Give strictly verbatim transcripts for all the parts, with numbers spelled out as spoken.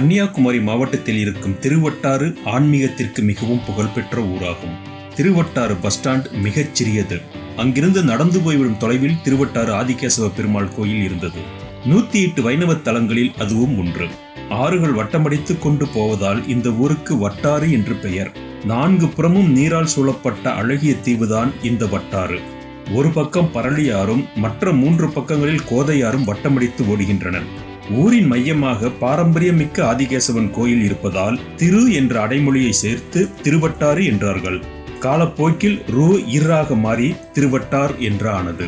கன்னியாகுமரி மாவட்டத்தில் இருக்கும் திருவட்டாறு ஆன்மீகத்திற்கு மிகவும் புகழ்பெற்ற ஊராகும். திருவட்டாறு பஸ் ஸ்டாண்ட் மிகச் சிறியது. அங்கிருந்து நடந்து போய்விடும் தொலைவில் திருவட்டாறு ஆதிகேசவ பெருமாள் கோயில் இருந்தது. நூத்தி எட்டு வைணவ தலங்களில் அதுவும் ஒன்று. ஆறுகள் வட்டமடித்துக் கொண்டு போவதால் இந்த ஊருக்கு வட்டாறு என்று பெயர். நான்கு புறமும் நீரால் சூழப்பட்ட அழகிய தீவுதான் இந்த வட்டாறு. ஒரு பக்கம் பரளியாரும் மற்ற மூன்று பக்கங்களில் கோதையாரும் வட்டமடித்து ஓடுகின்றன. ஊரின் மையமாக பாரம்பரியமிக்க ஆதிகேசவன் கோயில் இருப்பதால் திரு என்ற அடைமொழியை சேர்த்து திருவட்டாறு என்றார்கள். காலப்போக்கில் ரூ இராக மாறி திருவட்டார் என்று ஆனது.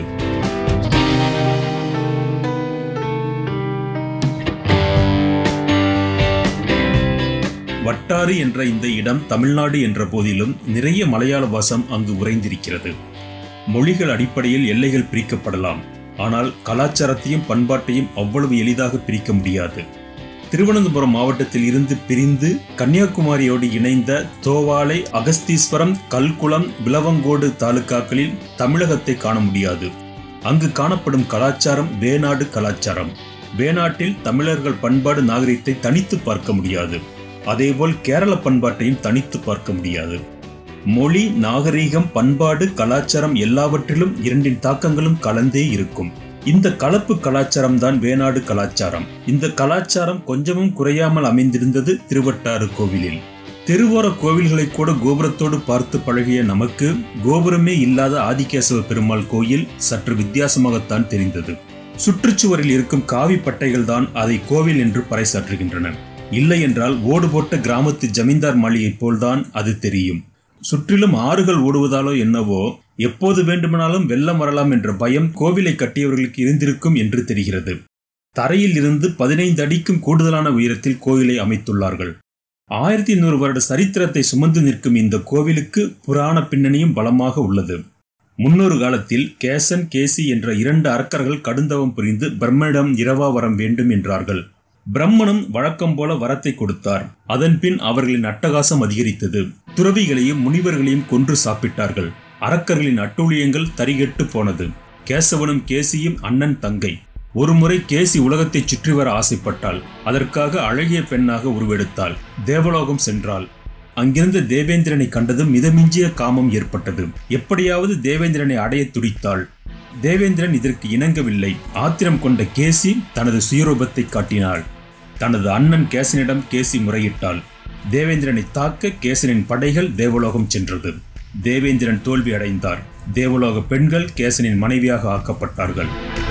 வட்டாறு என்ற இந்த இடம் தமிழ்நாடு என்ற போதிலும் நிறைய மலையாள வாசம் அங்கு உறைந்திருக்கிறது. மொழிகள் அடிப்படையில் எல்லைகள் பிரிக்கப்படலாம். ஆனால் கலாச்சாரத்தையும் பண்பாட்டையும் அவ்வளவு எளிதாக பிரிக்க முடியாது. திருவனந்தபுரம் மாவட்டத்தில் இருந்து பிரிந்து கன்னியாகுமரியோடு இணைந்த தோவாளை, அகஸ்தீஸ்வரம், கல்குளம், விளவங்கோடு தாலுகாக்களில் தமிழகத்தை காண முடியாது. அங்கு காணப்படும் கலாச்சாரம் வேநாடு கலாச்சாரம். வேநாட்டில் தமிழர்கள் பண்பாடு நாகரிகத்தை தனித்து பார்க்க முடியாது. அதேபோல் கேரள பண்பாட்டையும் தனித்து பார்க்க முடியாது. மொழி, நாகரீகம், பண்பாடு, கலாச்சாரம் எல்லாவற்றிலும் இரண்டின் தாக்கங்களும் கலந்தே இருக்கும். இந்த கலப்பு கலாச்சாரம் தான் வேநாடு கலாச்சாரம். இந்த கலாச்சாரம் கொஞ்சமும் குறையாமல் அமைந்திருந்தது திருவட்டாறு கோவிலில். தெருவோர கோவில்களை கூட கோபுரத்தோடு பார்த்து பழகிய நமக்கு கோபுரமே இல்லாத ஆதிகேசவ பெருமாள் கோயில் சற்று வித்தியாசமாகத்தான் தெரிந்தது. சுற்றுச்சுவரில் இருக்கும் காவி பட்டைகள் தான் அதை கோவில் என்று பறைசாற்றுகின்றன. இல்லை என்றால் ஓடு போட்ட கிராமத்து ஜமீன்தார் மாளிகை போல்தான் அது தெரியும். சுற்றிலும் ஆறுகள் ஓடுவதாலோ என்னவோ எப்போது வேண்டுமானாலும் வெள்ளம் வரலாம் என்ற பயம் கோவிலை கட்டியவர்களுக்கு இருந்திருக்கும் என்று தெரிகிறது. தரையில் இருந்து பதினைந்து அடிக்கும் கூடுதலான உயரத்தில் கோவிலை அமைத்துள்ளார்கள். ஆயிரத்தி நூறு வருட சரித்திரத்தை சுமந்து நிற்கும் இந்த கோவிலுக்கு புராண பின்னணியும் பலமாக உள்ளது. முன்னொரு காலத்தில் கேசன், கேசி என்ற இரண்டு அரக்கர்கள் கடுந்தவம் புரிந்து பிரம்மனிடம் இரவா வரம் வேண்டும் என்றார்கள். பிரம்மனும் வழக்கம் போல வரத்தை கொடுத்தார். அதன் பின் அவர்களின் அட்டகாசம் அதிகரித்தது. துறவிகளையும் முனிவர்களையும் கொன்று சாப்பிட்டார்கள். அரக்கர்களின் அட்டூழியங்கள் தரிகெட்டு போனது. கேசவனும் கேசியும் அண்ணன் தங்கை. ஒருமுறை கேசி உலகத்தை சுற்றி வர ஆசைப்பட்டாள். அதற்காக அழகிய பெண்ணாக உருவெடுத்தாள். தேவலோகம் சென்றாள். அங்கிருந்த தேவேந்திரனை கண்டதும் மிதமிஞ்சிய காமம் ஏற்பட்டது. எப்படியாவது தேவேந்திரனை அடைய துடித்தாள். தேவேந்திரன் இதற்கு இணங்கவில்லை. ஆத்திரம் கொண்ட கேசி தனது சுயரூபத்தை காட்டினாள். தனது அண்ணன் கேசனிடம் கேசி முறையிட்டாள். தேவேந்திரனை தாக்க கேசனின் படைகள் தேவலோகம் சென்றது. தேவேந்திரன் தோல்வி அடைந்தார். தேவலோக பெண்கள் கேசனின் மனைவியாக ஆக்கப்பட்டார்கள்.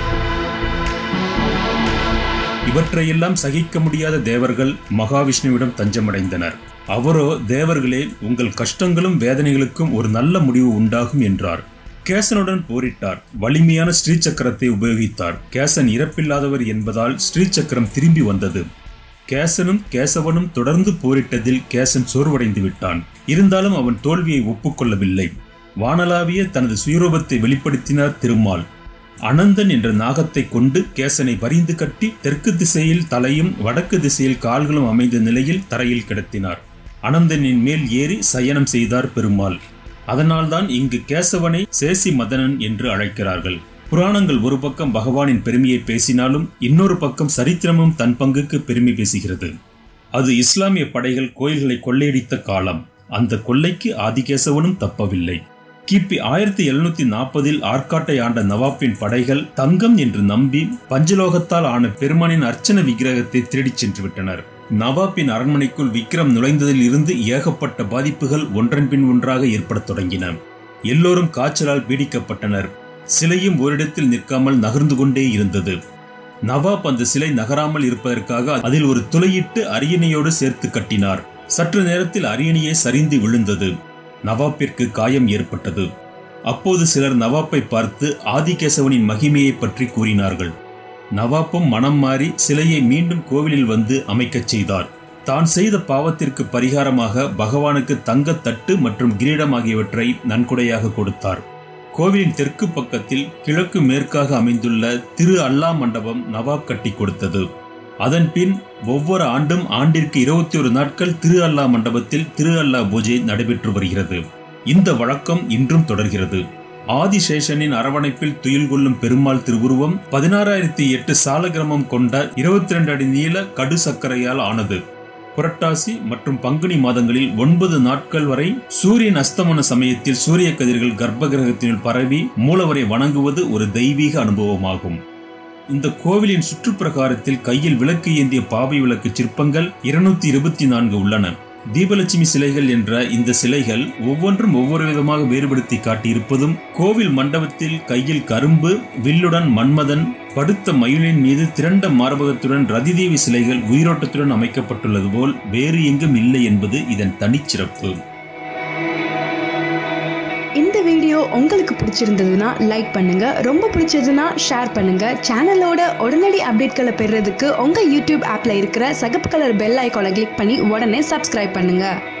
இவற்றையெல்லாம் சகிக்க முடியாத தேவர்கள் மகாவிஷ்ணுவிடம் தஞ்சமடைந்தனர். அவரோ, தேவர்களே, உங்கள் கஷ்டங்களும் வேதனைகளுக்கும் ஒரு நல்ல முடிவு உண்டாகும் என்றார். கேசனுடன் போரிட்டார். வலிமையான ஸ்ரீசக்கரத்தை உபயோகித்தார். கேசன் இறப்பில்லாதவர் என்பதால் ஸ்ரீசக்கரம் திரும்பி வந்தது. கேசனும் கேசவனும் தொடர்ந்து போரிட்டதில் கேசன் சோர்வடைந்து விட்டான். இருந்தாலும் அவன் தோல்வியை ஒப்புக்கொள்ளவில்லை. வானலாவிய தனது சுயரூபத்தை வெளிப்படுத்தினார் திருமால். அனந்தன் என்ற நாகத்தை கொண்டு கேசனை வரிந்து கட்டி தெற்கு திசையில் தலையும் வடக்கு திசையில் கால்களும் அமைந்த நிலையில் தரையில் கிடத்தினார். அனந்தனின் மேல் ஏறி சயனம் செய்தார் பெருமாள். அதனால்தான் இங்கு கேசவனை சேசி மதனன் என்று அழைக்கிறார்கள். புராணங்கள் ஒரு பக்கம் பகவானின் பெருமையை பேசினாலும் இன்னொரு பக்கம் சரித்திரமும் தன் பங்குக்கு பெருமை பேசுகிறது. அது இஸ்லாமிய படைகள் கோயில்களை கொள்ளையடித்த காலம். அந்த கொள்ளைக்கு ஆதிகேசவனும் தப்பவில்லை. கிபி ஆயிரத்தி எழுநூத்தி நாற்பதில் ஆற்காட்டை ஆண்ட நவாப்பின் படைகள் தங்கம் என்று நம்பி பஞ்சலோகத்தால் ஆன பெருமானின் அர்ச்சன விக்கிரகத்தை திருடிச் சென்று விட்டனர். நவாப்பின் அரண்மனைக்குள் விக்ரம் நுழைந்ததில் இருந்து ஏகப்பட்ட பாதிப்புகள் ஒன்றன் பின் ஒன்றாக ஏற்படத் தொடங்கின. எல்லோரும் காய்ச்சலால் பீடிக்கப்பட்டனர். சிலையும் ஓரிடத்தில் நிற்காமல் நகர்ந்து கொண்டே இருந்தது. நவாப் அந்த சிலை நகராமல் இருப்பதற்காக அதில் ஒரு துளையிட்டு அரியணையோடு சேர்த்து கட்டினார். சற்று நேரத்தில் அரியணையை சரிந்து விழுந்தது. நவாப்பிற்கு காயம் ஏற்பட்டது. அப்போது சிலர் நவாப்பை பார்த்து ஆதிகேசவனின் மகிமையை பற்றி கூறினார்கள். நவாப்பும் மனம் மாறி சிலையை மீண்டும் கோவிலில் வந்து அமைக்கச் செய்தார். தான் செய்த பாவத்திற்கு பரிகாரமாக பகவானுக்கு தங்கத்தட்டு மற்றும் கிரீடம் ஆகியவற்றை நன்கொடையாக கொடுத்தார். கோவிலின் தெற்கு பக்கத்தில் கிழக்கு மேற்காக அமைந்துள்ள திரு அல்லா மண்டபம் நவாப் கட்டி கொடுத்தது. அதன் பின் ஒவ்வொரு ஆண்டும் ஆண்டிற்கு இருபத்தி ஒரு நாட்கள் திரு அல்லா மண்டபத்தில் திரு அல்லா பூஜை நடைபெற்று வருகிறது. இந்த வழக்கம் இன்றும் தொடர்கிறது. ஆதிசேஷனின் அரவணைப்பில் துயில் கொள்ளும் பெருமாள் திருவுருவம் பதினாறாயிரத்தி எட்டு சாலகிராமம் கொண்ட இருபத்தி இரண்டு அடி நீள கடு சக்கரையால் ஆனது. புரட்டாசி மற்றும் பங்குனி மாதங்களில் ஒன்பது நாட்கள் வரை சூரியன் அஸ்தமன சமயத்தில் சூரிய கதிர்கள் கர்ப்ப கிரகத்தினுள் பரவி மூலவரை வணங்குவது ஒரு தெய்வீக அனுபவமாகும். இந்த கோவிலின் சுற்றுப்பிரகாரத்தில் கையில் விளக்கு ஏந்திய பாவை விளக்கு சிற்பங்கள் இருநூத்தி இருபத்தி நான்கு உள்ளன. தீபலட்சுமி சிலைகள் என்ற இந்த சிலைகள் ஒவ்வொன்றும் ஒவ்வொரு விதமாக வேறுபடுத்தி காட்டியிருப்பதும், கோவில் மண்டபத்தில் கையில் கரும்பு வில்லுடன் மன்மதன், படுத்த மயிலின் மீது திரண்ட மார்பகத்துடன் ரதிதேவி சிலைகள் உயிரோட்டத்துடன் அமைக்கப்பட்டுள்ளது போல் வேறு எங்கும் இல்லை என்பது இதன் தனிச்சிறப்பு. இந்த வீடியோ உங்களுக்கு பிடிச்சிருந்ததுன்னா லைக் பண்ணுங்க, ரொம்ப பிடிச்சதுன்னா ஷேர் பண்ணுங்க. சேனலோட உடனடி அப்டேட்களை பெறுறதுக்கு உங்க யூடியூப் ஆப்ல இருக்கிற சகப்பு கலர் பெல் ஐகானை கிளிக் பண்ணி உடனே சப்ஸ்கிரைப் பண்ணுங்க.